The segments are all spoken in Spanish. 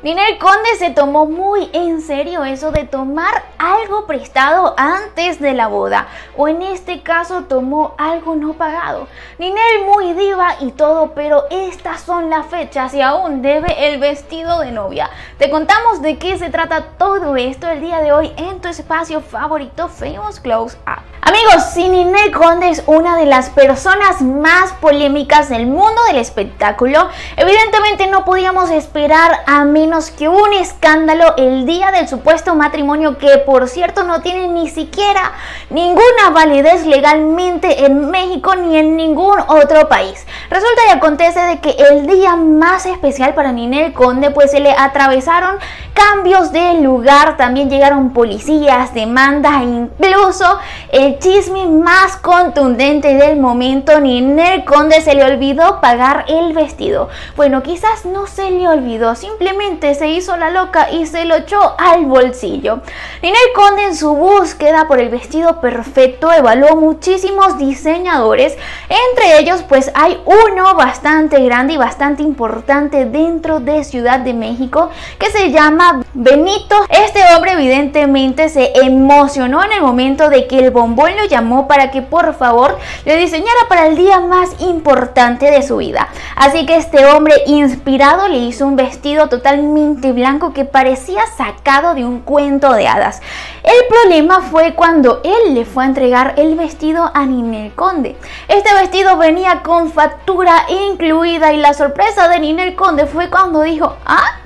Ninel Conde se tomó muy en serio eso de tomar algo prestado antes de la boda, o en este caso tomó algo no pagado. Ninel muy diva y todo, pero estas son las fechas y aún debe el vestido de novia. Te contamos de qué se trata todo esto el día de hoy en tu espacio favorito Famous Close Up. Amigos, si Ninel Conde es una de las personas más polémicas del mundo del espectáculo, evidentemente no podíamos esperar a menos que un escándalo el día del supuesto matrimonio, que por cierto no tiene ni siquiera ninguna validez legalmente en México ni en ningún otro país. Resulta y acontece de que el día más especial para Ninel Conde pues se le atravesaron cambios de lugar, también llegaron policías, demandas e incluso el chisme más contundente del momento: Ninel Conde se le olvidó pagar el vestido. Bueno, quizás no se le olvidó, simplemente se hizo la loca y se lo echó al bolsillo. Ninel Conde, en su búsqueda por el vestido perfecto, evaluó muchísimos diseñadores. Entre ellos pues hay uno bastante grande y bastante importante dentro de Ciudad de México que se llama Benito. Este hombre evidentemente se emocionó en el momento de que el bombón lo llamó para que por favor le diseñara para el día más importante de su vida. Así que este hombre, inspirado, le hizo un vestido totalmente blanco que parecía sacado de un cuento de hadas. El problema fue cuando él le fue a entregar el vestido a Ninel Conde. Este vestido venía con factura incluida y la sorpresa de Ninel Conde fue cuando dijo: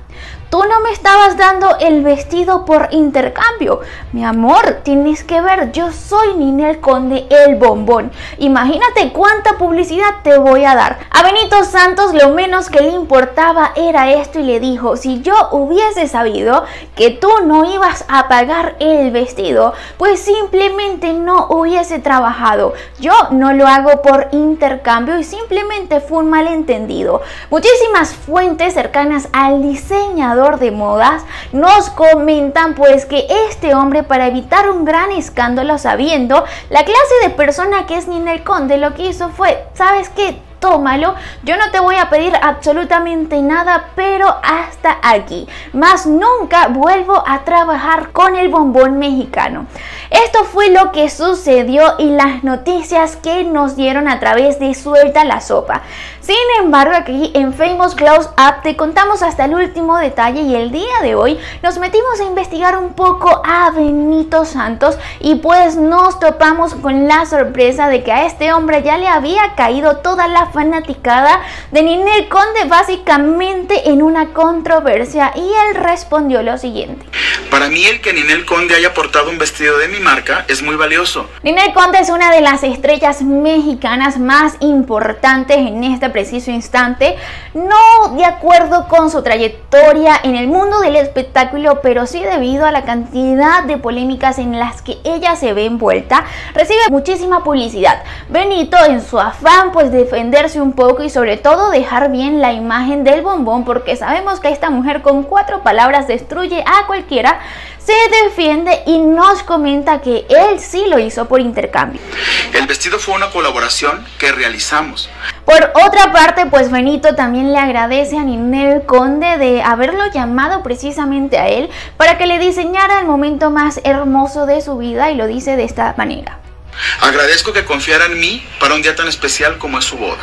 ¿tú no me estabas dando el vestido por intercambio? Mi amor, tienes que ver, yo soy Ninel Conde, el bombón. Imagínate cuánta publicidad te voy a dar. A Benito Santos lo menos que le importaba era esto y le dijo: si yo hubiese sabido que tú no ibas a pagar el vestido, pues simplemente no hubiese trabajado. Yo no lo hago por intercambio y simplemente fue un malentendido. Muchísimas fuentes cercanas al diseñador de modas nos comentan pues que este hombre, para evitar un gran escándalo sabiendo la clase de persona que es Ninel Conde, lo que hizo fue: ¿sabes qué? Tómalo, yo no te voy a pedir absolutamente nada, pero hasta aquí, más nunca vuelvo a trabajar con el bombón mexicano. Esto fue lo que sucedió y las noticias que nos dieron a través de Suelta la Sopa. Sin embargo, aquí en Famous Close Up te contamos hasta el último detalle y el día de hoy nos metimos a investigar un poco a Benito Santos y pues nos topamos con la sorpresa de que a este hombre ya le había caído toda la fanaticada de Ninel Conde básicamente en una controversia, y él respondió lo siguiente: para mí, el que Ninel Conde haya portado un vestido de mi marca es muy valioso. Ninel Conde es una de las estrellas mexicanas más importantes en este preciso instante, no de acuerdo con su trayectoria en el mundo del espectáculo, pero sí debido a la cantidad de polémicas en las que ella se ve envuelta, recibe muchísima publicidad. Benito, en su afán pues defenderse un poco y sobre todo dejar bien la imagen del bombón, porque sabemos que esta mujer con 4 palabras destruye a cualquiera, se defiende y nos comenta que él sí lo hizo por intercambio. El vestido fue una colaboración que realizamos. Por otra parte, pues Benito también le agradece a Ninel Conde de haberlo llamado precisamente a él para que le diseñara el momento más hermoso de su vida, y lo dice de esta manera: agradezco que confiara en mí para un día tan especial como es su boda.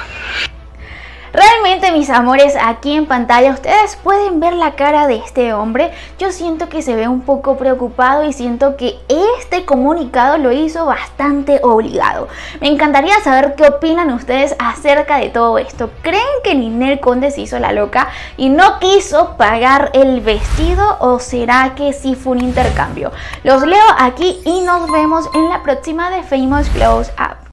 Realmente, mis amores, aquí en pantalla ustedes pueden ver la cara de este hombre. Yo siento que se ve un poco preocupado y siento que este comunicado lo hizo bastante obligado. Me encantaría saber qué opinan ustedes acerca de todo esto. ¿Creen que Ninel Conde se hizo la loca y no quiso pagar el vestido, o será que sí fue un intercambio? Los leo aquí y nos vemos en la próxima de Famous Close Up.